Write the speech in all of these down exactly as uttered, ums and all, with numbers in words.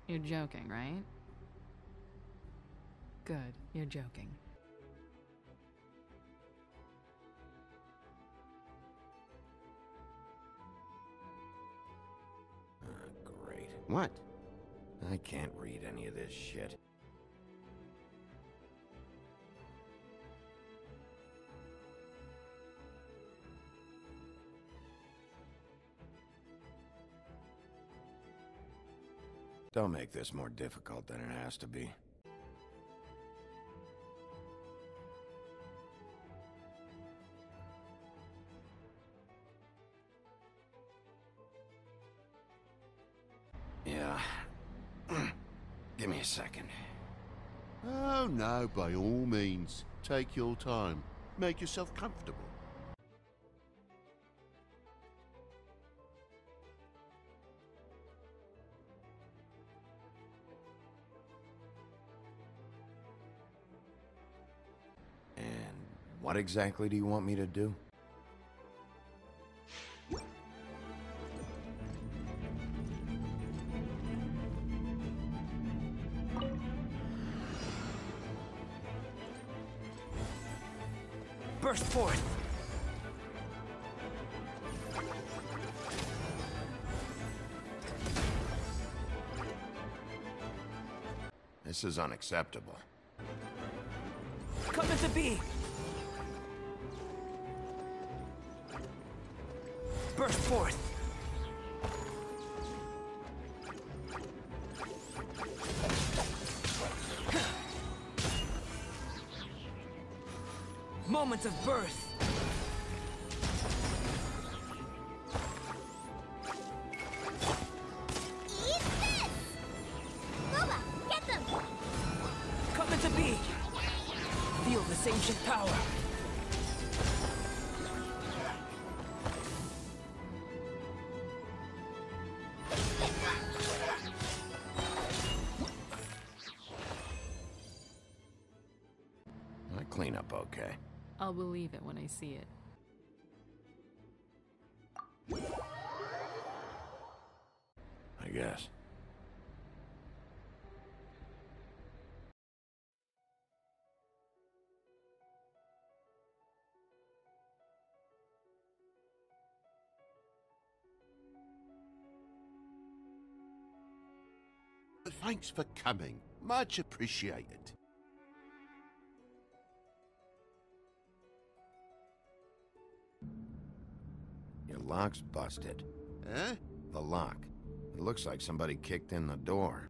You're joking, right? Good, you're joking. Uh, great. What? I can't read any of this shit. Don't make this more difficult than it has to be. Yeah. Give me a second. Oh no, by all means. Take your time. Make yourself comfortable. And what exactly do you want me to do? Burst forth! This is unacceptable. Come into being! Burst forth! Moments of birth! Eat this! Lola, get them! Come into being! Feel this ancient power! I clean up okay. I'll believe it when I see it. I guess. Thanks for coming. Much appreciated. Your lock's busted. Eh? The lock. It looks like somebody kicked in the door.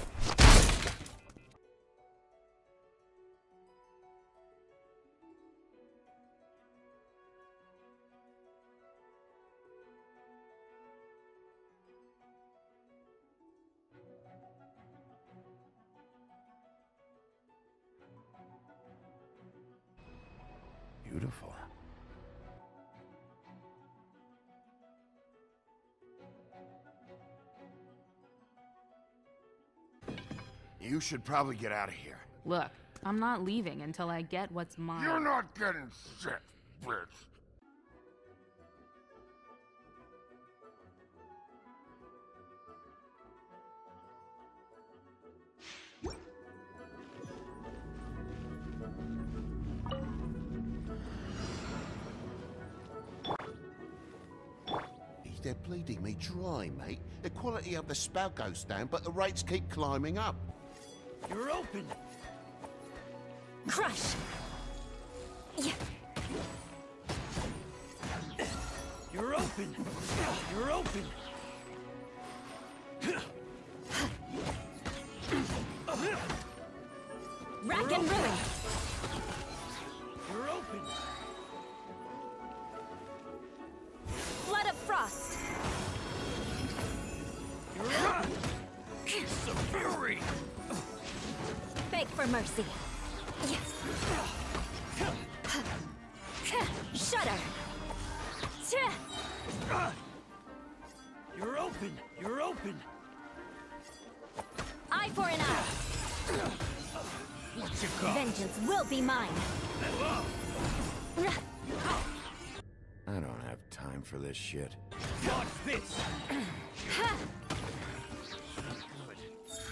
Beautiful. You should probably get out of here. Look, I'm not leaving until I get what's mine. You're not getting shit, bitch. They're bleeding me dry, mate. The quality of the spout goes down, but the rates keep climbing up. You're open! Crush! Yeah. You're open! You're open! Rack and ruin! You're open! Flood of frost! You're open! Some fury! Beg for mercy! Yeah. Shudder! You're open! You're open! Eye for an eye! What you got? Vengeance will be mine! I don't have time for this shit. Watch this!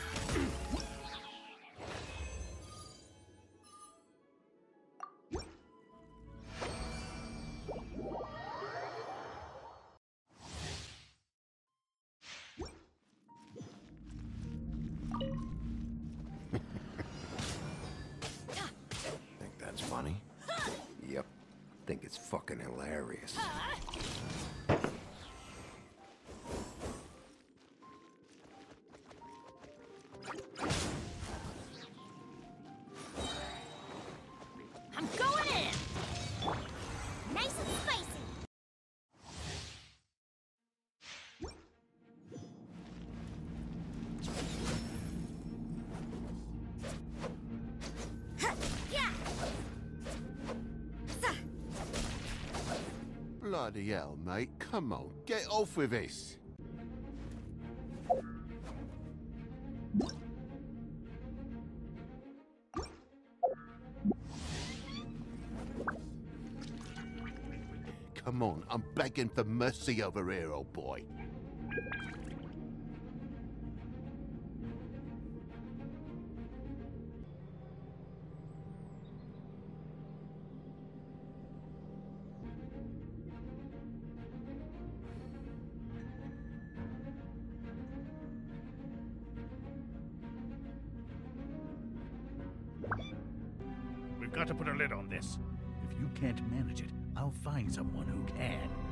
It's fucking hilarious. I'm going in! Nice and spicy! Huh, yeah! Sa- Bloody hell, mate. Come on, get off with this. Come on, I'm begging for mercy over here, old boy. We've got to put a lid on this. If you can't manage it, I'll find someone who can.